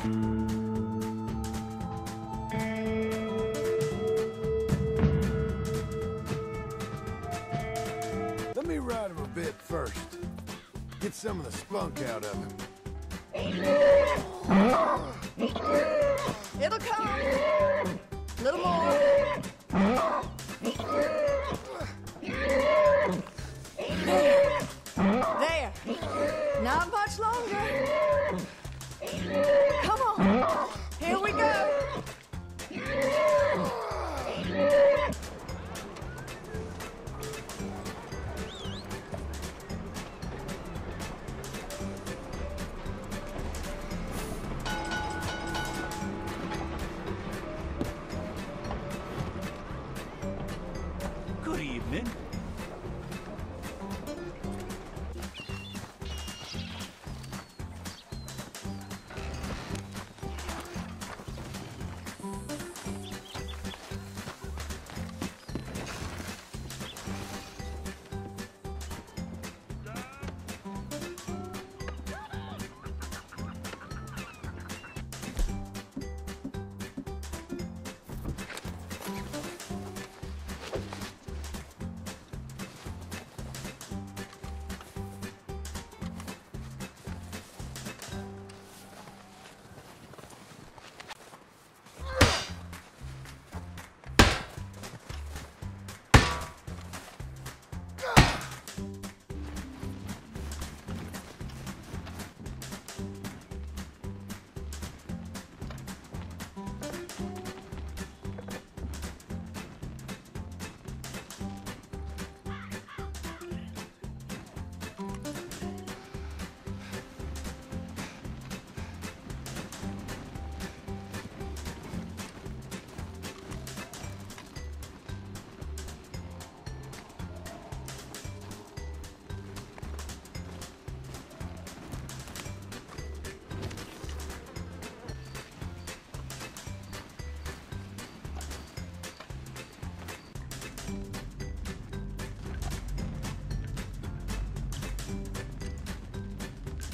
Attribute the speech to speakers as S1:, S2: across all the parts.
S1: Let me ride him a bit first. Get some of the spunk out of him.
S2: It'll come. A little more. There. Not much longer. Come on. Here we go.
S3: Good evening.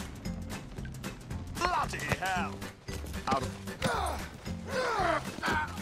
S3: Bloody hell! Out of...